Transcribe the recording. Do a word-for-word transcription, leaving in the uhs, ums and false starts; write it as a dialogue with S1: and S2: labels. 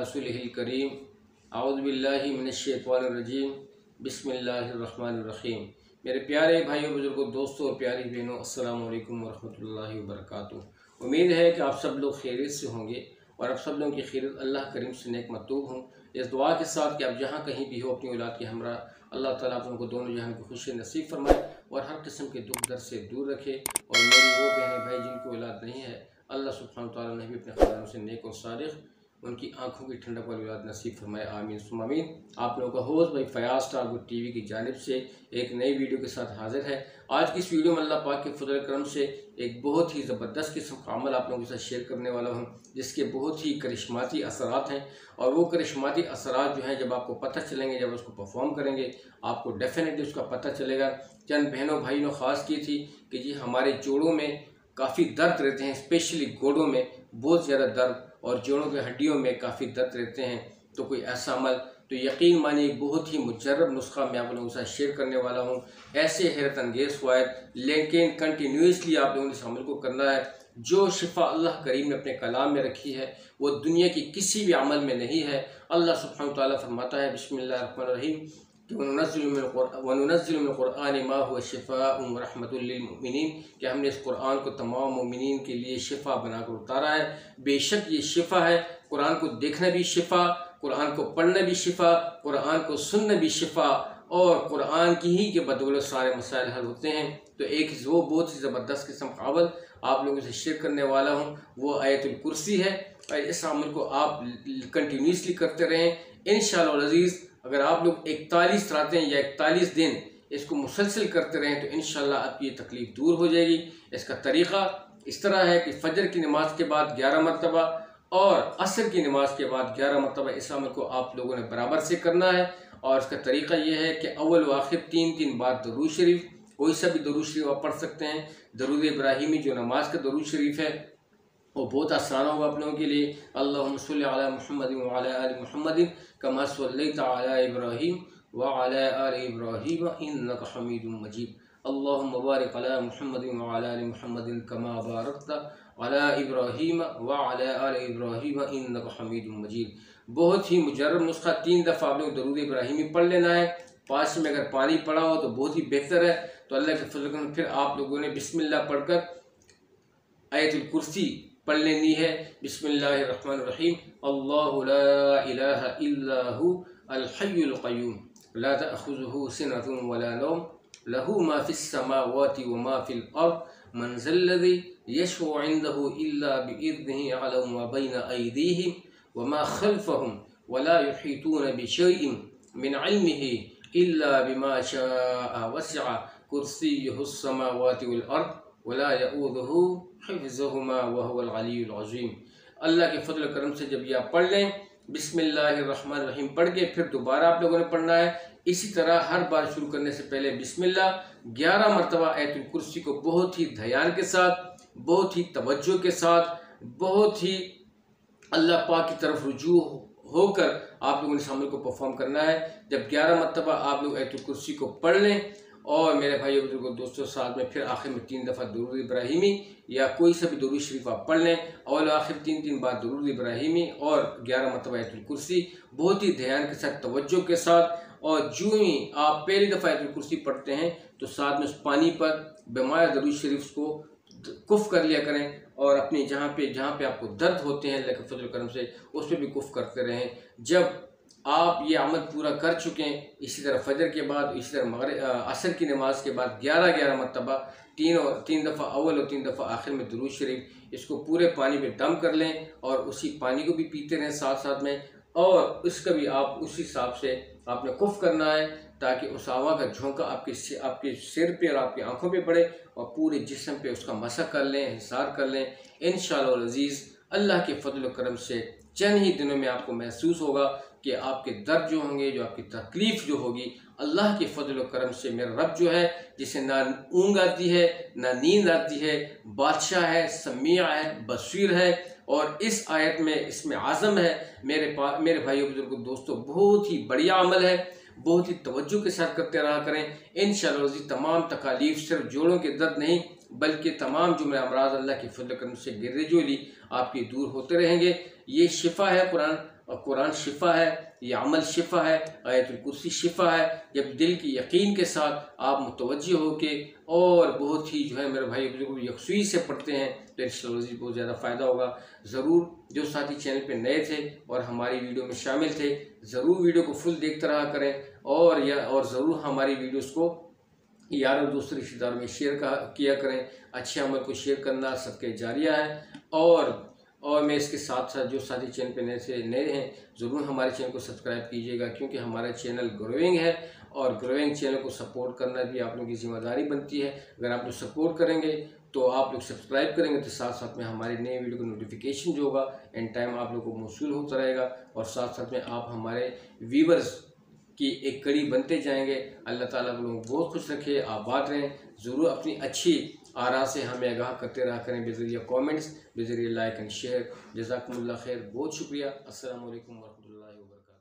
S1: रसूलिहिल करीम औज़ु बिल्लाहि मिनश्शैतानिर्रजीम बिस्मिल्लाहिर्रहमानिर्रहीम। मेरे प्यारे भाइयों, बुजुर्गों, दोस्तों और प्यारी बहनों, अस्सलामु अलैकुम वरहमतुल्लाहि वबरकातुहू। उम्मीद है कि आप सब लोग खैरियत से होंगे और आप सब लोगों की खैरियत अल्लाह करीम से नेक मतलूब हों। इस दुआ के साथ कि आप जहाँ कहीं भी हो अपनी औलाद के हमरा अल्लाह ताला आप लोगों को दोनों जहां की खुशी नसीब फरमाए और हर किस्म के दुख दर्द से दूर रखे। और मेरी वो बहनें भाई जिनकी औलाद नहीं है, अल्लाह सुब्हानहू तआला ने भी अपने ख़जानों से नेक और सादिक़ उनकी आंखों की ठंडक वाली औलाद नसीब फरमाए, आमीन सुम्मा आमीन। आप लोगों का होस्ट भाई फयाज स्टार गुड टीवी की जानिब से एक नई वीडियो के साथ हाजिर है। आज की इस वीडियो में अल्लाह पाक के फजल करम से एक बहुत ही ज़बरदस्त किस्म का अमल आप लोगों के साथ शेयर करने वाला हूँ, जिसके बहुत ही करिश्माती असरात हैं। और वो करिश्माती असरात जो हैं, जब आपको पता चलेंगे, जब उसको परफॉर्म करेंगे, आपको डेफिनेटली उसका पता चलेगा। चंद बहनों भाइयों ने ख़ास की थी कि जी हमारे जोड़ों में काफ़ी दर्द रहते हैं, स्पेशली गोड़ों में बहुत ज़्यादा दर्द और जोड़ों के हड्डियों में काफ़ी दर्द रहते हैं। तो कोई ऐसा अमल, तो यकीन मानिए बहुत ही मुजर्रब नुस्खा मैं आप लोगों के साथ शेयर करने वाला हूँ। ऐसे हैरत अंगेज़ फ़वाइद, लेकिन कंटिन्यूसली आप लोगों ने इस अमल को करना है। जो शिफा अल्लाह करीम ने अपने कलाम में रखी है वो दुनिया की किसी भी अमल में नहीं है। अल्लाह सुब्हानहू तआला फरमाता है बिस्मिल्लाहिर्रहमानिर्रहीम वनुनज़्ज़िलु मिनल क़ुरआनि मा हुवा शिफ़ाउन व रहमतुल लिल मुमिनीन, कि हमने इस कुरान को तमाम मुमिनीन के लिए शिफा बनाकर उतारा है। बेशक ये शिफा है। कुरान को देखना भी शिफा, कुरान को पढ़ना भी शिफा, कुरान को सुनना भी शिफा, और कुरान की ही के बदौलत सारे मसाइल हल होते हैं। तो एक वो बहुत ही ज़बरदस्त किस्म का अमल आप लोगों से शेयर करने वाला हूँ, वो आयतुल कुर्सी है। और इस अमल को आप कंटिन्यूसली करते रहें इंशाअल्लाह अज़ीज़। अगर आप लोग इकतालीस रातें या इकतालीस दिन इसको मुसलसल करते रहें तो इंशाअल्लाह आपकी ये तकलीफ़ दूर हो जाएगी। इसका तरीक़ा इस तरह है कि फ़जर की नमाज के बाद ग्यारह मरतबा और असर की नमाज के बाद ग्यारह मरतबा इस अमल को आप लोगों ने बराबर से करना है। और इसका तरीक़ा यह है कि अव्वल व आखिर तीन तीन बार दरूद शरीफ, कोई सा भी दरूद शरीफ आप पढ़ सकते हैं। दरूद इब्राहिमी जो नमाज का दरूद शरीफ है वो बहुत आसान होगा आप लोगों के लिए। अल्लाहुम्मा सल्लि अला मुहम्मदिन व अला आलि मुहम्मदिन कमा सल्लैता अला इब्राहीम व अला आलि इब्राहीम इन्नका हमीदुम मजीद। अल्लाहुम्मा बारिक अला मुहम्मदिन व अला आलि मुहम्मदिन कमा बारकता अला इब्राहीम व अला आलि इब्राहीम इन्नका हमीदुम मजीद। बहुत ही मुजर्रब नुस्खा, तीन दफ़ा आप लोग दरूद इब्राहिमी पढ़ लेना है। पास में अगर पानी पड़ा हो तो बहुत ही बेहतर है। तो अल्लाह के फजल से फिर आप लोगों ने बिस्मिल्लाह पढ़कर आयतुल कुर्सी पढ़ लेनी है। बिस्मिल्लाहिर्रहमानिर्रहीम। अल्लाहु ला इलाहा इल्ला हु अल हय्युल क़य्यूम ला तअख़ुज़ुहु सिनतुन वला नौम लहू मा फ़िस समावाति व मा फ़िल अर्ज़ मन ज़ल्लज़ी यशफ़उ इंदहु इल्ला बिइज़्निही यअलमु मा बैना अयदीहिम व मा ख़ल्फ़हुम वला युहीतूना बिशैइन मिन इल्मिही इल्ला बिमा शाअ वसिअ कुर्सियुहुस समावाति वल अर्ज़ वला यऊदुहु हिफ़्ज़ुहुमा व हुवल अलियुल अज़ीम। अल्लाह के फजल करम से जब ये आप पढ़ लें बिस्मिल्लाहिर्रहमानिर्रहीम पढ़ के फिर दोबारा आप लोगों ने पढ़ना है। इसी तरह हर बार शुरू करने से पहले बिस्मिल्लाह ग्यारह मरतबा आयतुल कुर्सी को बहुत ही ध्यान के साथ, बहुत ही तवज्जो के साथ, बहुत ही अल्लाह पाक की तरफ रुजू होकर आप लोगों ने इस अमल को परफॉर्म करना है। जब ग्यारह मरतबा आप लोग आयतुल कुर्सी को पढ़ लें और मेरे भाइयों बुजुर्गों दोस्तों साथ में फिर आखिर में तीन दफ़ा दरूद इब्राहिमी या कोई सा भी दरूद शरीफ आप पढ़ लें, और आखिर तीन तीन बार दरूद इब्राहिमी और ग्यारह मरतबा आयतुल कुर्सी बहुत ही ध्यान के साथ, तवज्जो के साथ। और जो ही आप पहली दफ़ा आयतुल कुर्सी पढ़ते हैं तो साथ में उस पानी पर बेमाया दरूद शरीफ को कुफ़ कर लिया करें, और अपनी जहाँ पे जहाँ पे आपको दर्द होते हैं अल्लाह के फजल करम से उस पर भी कुफ़ करते रहें। जब आप ये अमल पूरा कर चुके हैं, इसी तरह फजर के बाद, इसी तरह मगरिब असर की नमाज के बाद ग्यारह ग्यारह मरतबा तीन और तीन दफ़ा अव्वल और तीन दफ़ा आखिर में दुरूद शरीफ, इसको पूरे पानी में दम कर लें और उसी पानी को भी पीते रहें साथ साथ में। और इसका भी आप उसी हिसाब से आपने कुफ़ करना है ताकि उस हवा का झोंका आपके आपके सिर पे और आपकी आंखों पे पड़े और पूरे जिस्म पे उसका मसक कर लें, हिसार कर लें। इंशाअल्लाह अज़ीज़ अल्लाह के फजल करम से चंद ही दिनों में आपको महसूस होगा कि आपके दर्द जो होंगे, जो आपकी तकलीफ़ जो होगी, अल्लाह के फजल करम से मेरा रब जो है, जिसे ना ऊँग आती है ना नींद आती है, बादशाह है, समीआ है, बसीर है। और इस आयत में इसमें आज़म है मेरे पा मेरे भाइयों बुजुर्गों दोस्तों, बहुत ही बढ़िया अमल है। बहुत ही तवज्जो के साथ करते रहा करें। इंशाअल्लाह तमाम तकालीफ सिर्फ जोड़ों के दर्द नहीं बल्कि तमाम जुमले अमराज अल्लाह के फजल करम से गिरजोली आपकी दूर होते रहेंगे। ये शिफा है कुरान और कुरान शिफा है, ये अमल शिफा है, आयतुल कुर्सी शिफा है। जब दिल की यकीन के साथ आप मुतवज्जो होके और बहुत ही जो है मेरे भाई बुजुर्ग यकसुई से पढ़ते हैं तो इंशाअल्लाह बहुत ज़्यादा फ़ायदा होगा। ज़रूर जो साथी चैनल पे नए थे और हमारी वीडियो में शामिल थे, ज़रूर वीडियो को फुल देखते रहा करें और या और ज़रूर हमारी वीडियोस को यार और दोस्तों रिश्तेदारों में शेयर किया करें। अच्छे अमल को शेयर करना सदक़े जारिया है। और और मैं इसके साथ साथ जो साथी चैनल पे नए से नए हैं ज़रूर हमारे चैनल को सब्सक्राइब कीजिएगा, क्योंकि हमारा चैनल ग्रोइंग है और ग्रोइंग चैनल को सपोर्ट करना भी आप लोगों की जिम्मेदारी बनती है। अगर आप लोग सपोर्ट करेंगे तो आप लोग सब्सक्राइब करेंगे तो साथ साथ में हमारे नए वीडियो का नोटिफिकेशन जो होगा एंड टाइम आप लोगों को मौसूल होता रहेगा और साथ साथ में आप हमारे व्यूवर्स की एक कड़ी बनते जाएंगे। अल्लाह ताला आप लोगों को बहुत खुश रखे, आबाद रहें। ज़रूर अपनी अच्छी आरा से हमें आगाह करते रहा करें बेज़रिया कमेंट्स, बेज़रिया लाइक एंड शेयर। जज़ाकुमुल्लाह खैर, बहुत शुक्रिया। अस्सलामु अलैकुम वरहमतुल्लाहि वबरकातुहू।